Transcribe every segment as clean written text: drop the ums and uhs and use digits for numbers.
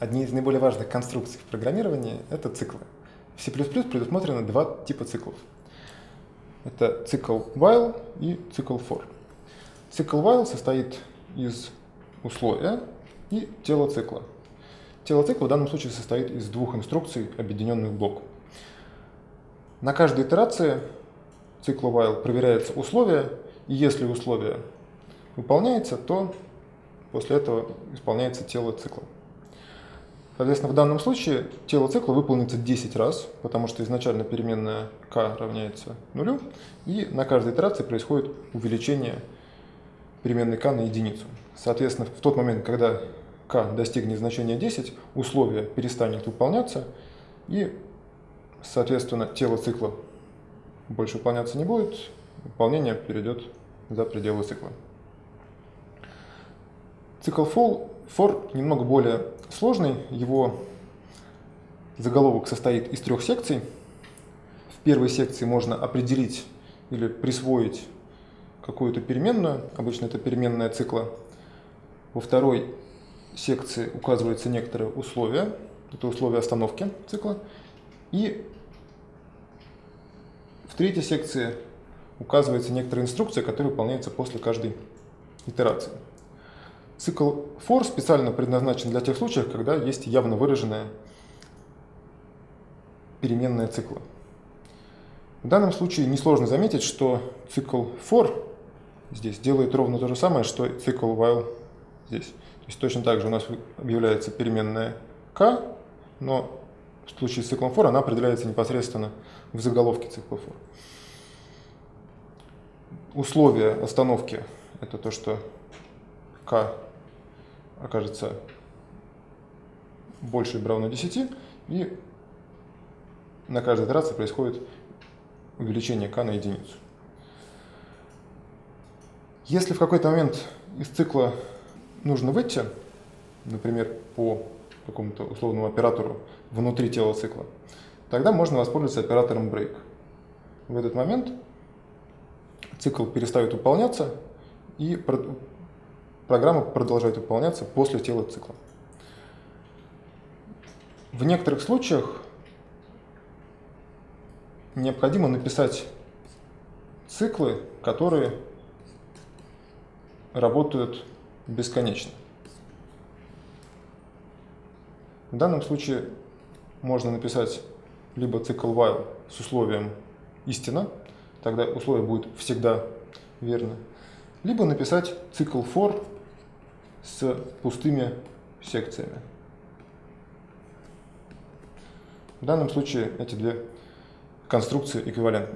Одни из наиболее важных конструкций в программировании — это циклы. В C++ предусмотрено два типа циклов. Это цикл while и цикл for. Цикл while состоит из условия и тела цикла. Тело цикла в данном случае состоит из двух инструкций, объединенных в блок. На каждой итерации цикла while проверяется условие, и если условие выполняется, то после этого исполняется тело цикла. Соответственно, в данном случае тело цикла выполнится 10 раз, потому что изначально переменная k равняется нулю, и на каждой итерации происходит увеличение переменной k на единицу. Соответственно, в тот момент, когда k достигнет значения 10, условие перестанет выполняться, и, соответственно, тело цикла больше выполняться не будет, выполнение перейдет за пределы цикла. Цикл for немного более сложный, его заголовок состоит из 3 секций. В первой секции можно определить или присвоить какую-то переменную, обычно это переменная цикла. Во второй секции указываются некоторые условия, это условия остановки цикла. И в третьей секции указывается некоторая инструкция, которая выполняется после каждой итерации. Цикл for специально предназначен для тех случаев, когда есть явно выраженная переменная цикла. В данном случае несложно заметить, что цикл for здесь делает ровно то же самое, что и цикл while здесь. То есть точно так же у нас объявляется переменная k, но в случае с циклом for она определяется непосредственно в заголовке цикла for. Условие остановки — это то, что k окажется больше или равно 10, и на каждой итерации происходит увеличение k на единицу. Если в какой-то момент из цикла нужно выйти, например, по какому-то условному оператору внутри тела цикла, тогда можно воспользоваться оператором break. В этот момент цикл перестает выполняться, и программа продолжает выполняться после тела цикла. В некоторых случаях необходимо написать циклы, которые работают бесконечно. В данном случае можно написать либо цикл while с условием истина, тогда условие будет всегда верно, либо написать цикл for с пустыми секциями. В данном случае эти две конструкции эквивалентны.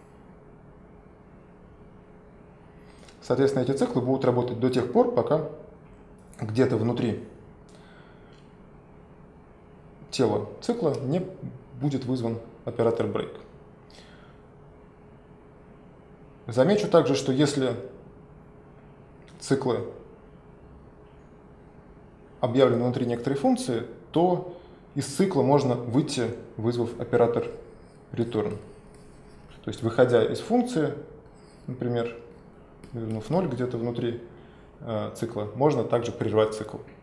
Соответственно, эти циклы будут работать до тех пор, пока где-то внутри тела цикла не будет вызван оператор break. Замечу также, что если циклы объявлены внутри некоторой функции, то из цикла можно выйти, вызвав оператор return. То есть, выходя из функции, например, вернув 0 где-то внутри цикла, можно также прервать цикл.